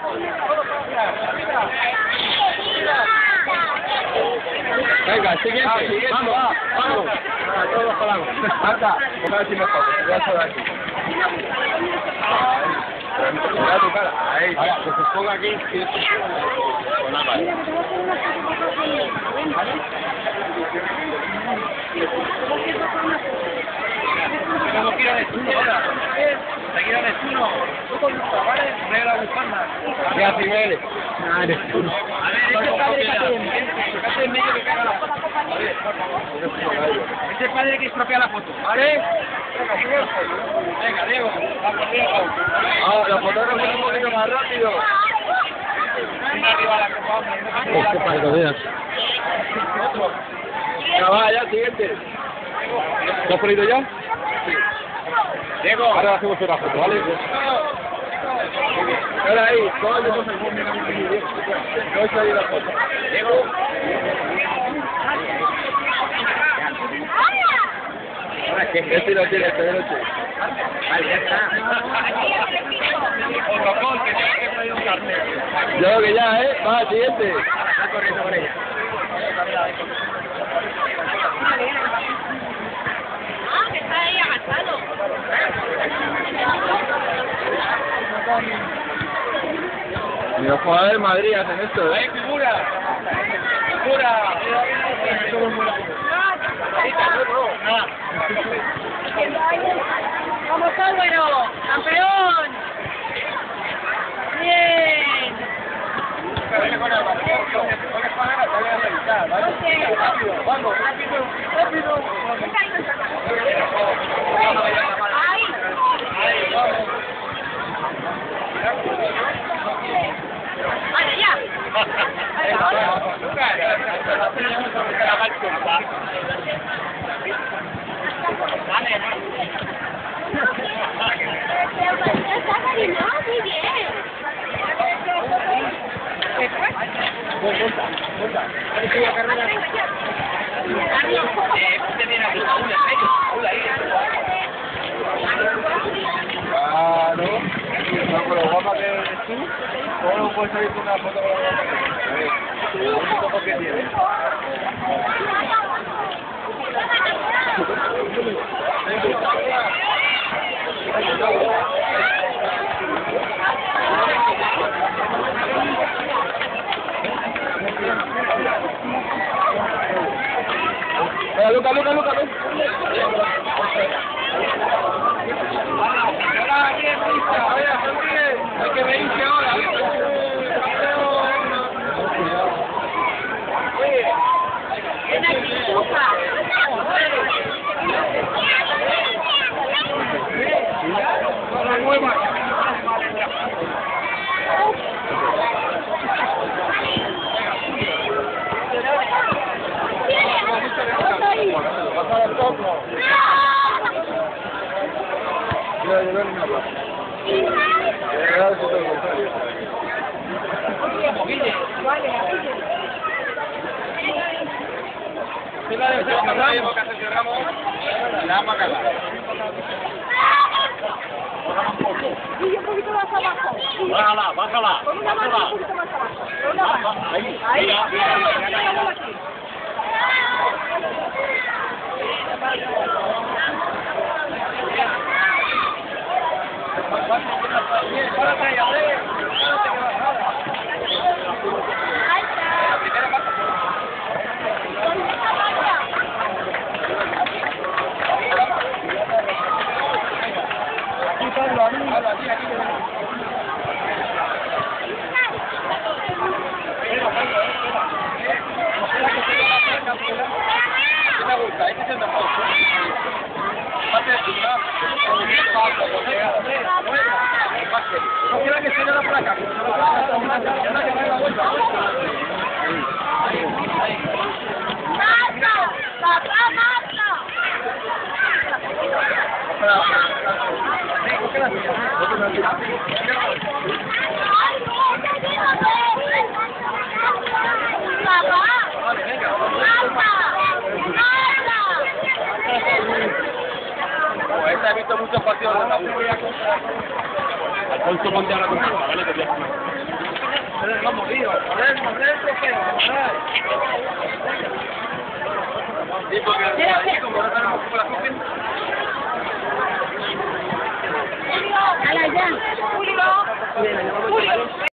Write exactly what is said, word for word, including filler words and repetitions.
Venga, siguiente. Vamos, vamos. A todos jalamos. Anda, a ver si me jodo. Voy a hacer aquí. Mira tu cara. Ahí. Ahora, que se ponga aquí. Con la mano. Tengo que ir a Neptuno ahora. Hay que ir a Neptuno. Tú con gusto, ¿vale? Me la bufanda. Ya, Jiménez. A ver, ese padre que hace en medio que caga la foto. Ese padre que estropea la foto, ¿vale? Venga, Diego. Vamos, Diego. Ah, la fotógrafa es un poquito más rápido. Venga, arriba la copa. Este padre, veas. Ya va, ya, siguiente. ¿Lo has ponido ya? Sí. Diego. Ahora hacemos otra foto, ¿vale? Ahora ahí, todos los dos. No está ahí la foto. Diego. Ahora que este lo tiene, este lo tiene. Vale, ya está. Otro gol, que tiene que traer un cartel. Yo creo que ya, ¿eh? Va, siguiente. Ahora está corriendo con ella. Ah, que está ahí agachado. Ni los jugadores de Madrid hacen esto, ¿eh? ¡Ahí, figura! ¡Figura! ¡Vamos, Álvaro! ¡Campeón! ¡Bien! ¡Vamos! ¡Rápido! ¡Ahí! ¡Vale, ya! Claro, con lo guapa que eres tú, ¿cómo puedes salir con una foto con la guapa que eres? Lo único que tienes. Venga, Luca, Luca, Luca, Luca. Hay que venirse ahora. ¡Ven aquí, Luca! ¡La nueva! ¡Pasa el toco! Mira, yo ven una cosa. Mira, eso es todo lo contrario. ¿Qué la de Sergio Ramos? La vamos a cagar. Bájala un poco. Y un poquito más abajo. Bájala, bájala. Con una mano un poquito más abajo. Con una mano. Ahí, Ahí. mira, mira, mira. No quiero que se vea por acá. ¡Marta! ¡Papá, Marta! He visto muchos partidos de la U. Alfonso, ponte ahora conmigo, ¿vale? feo. Sí, porque ahí como no sabemos cómo la cogen. Julio. Julio. Julio.